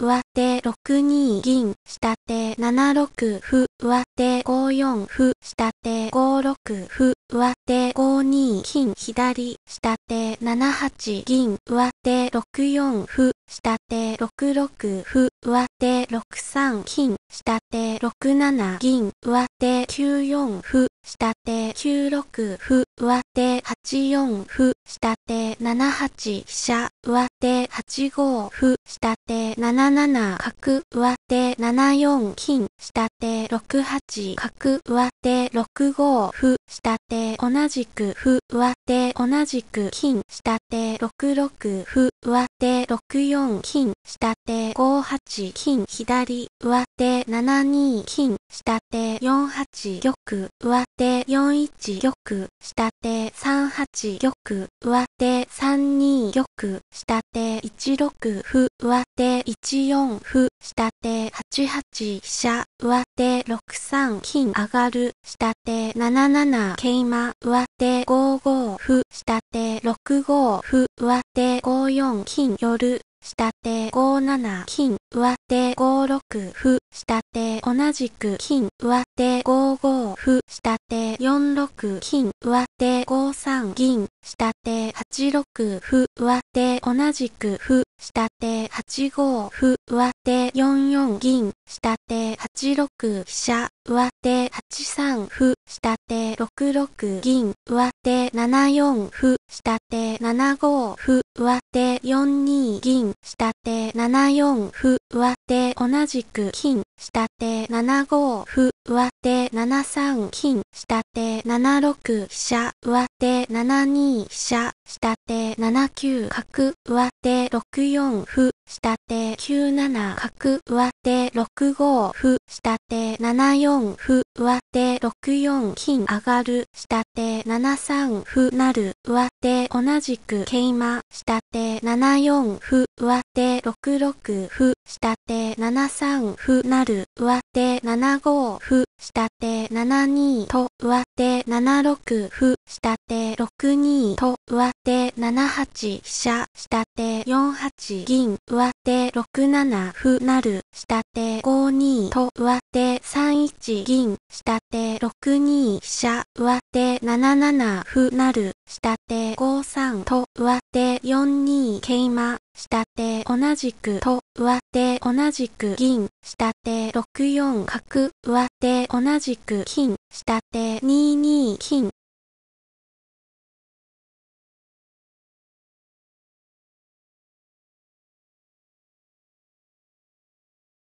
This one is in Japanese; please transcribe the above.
上手6二銀、下手7六歩、上手5四歩、下手5六歩、上手5二金、左、下手7八銀、上手6四歩、下手6六歩、上手6三金、下手6七銀、上手9四歩、下手9六歩、上手8四歩、下手7八飛車、上手8五歩、下手7七角、上手7四金、下手6八角、上手6五歩、下手同じく歩、上手同じく金、下手6六歩、上手6四金、下手5八金、左、上手7二金、下手4八玉、上手4一玉、下手3八玉、上手3二玉、下手1六歩、上手1四歩、下手8八飛車、上手6三金上がる、下手7七桂馬、上手5五歩、下手6五歩、上手5四金寄、下手5七金、上手5六歩、下手同じく金、上手5五歩、下手4六金、上手5三銀、下手8六歩、上手同じく歩、下手8五歩、上手4四銀、下手8六飛車、上手8三歩、下手6六銀、上手7四歩、下手7五歩、上手4二銀、下手7四歩、上手同じく金、下手7五歩、上手7三金、下手7六飛車、上手7二飛車、下手7九角、上手6四歩、下手9七角、上手6五歩、下手7四歩、上手6四金上がる、下手7三歩成、上手同じく桂馬、下手7四歩、上手6六歩、下手7三歩成、上手7五歩、下手7二と、上手7六歩、下手6二と、上手7八飛車、下手4八銀、上手6七歩成、下手5二と、上手3一銀、下手6二飛車、上手7七歩成、下手5三と、上手4二桂馬、下手同じくと、上手同じく銀、下手6四角、上手同じく金、下手2二金、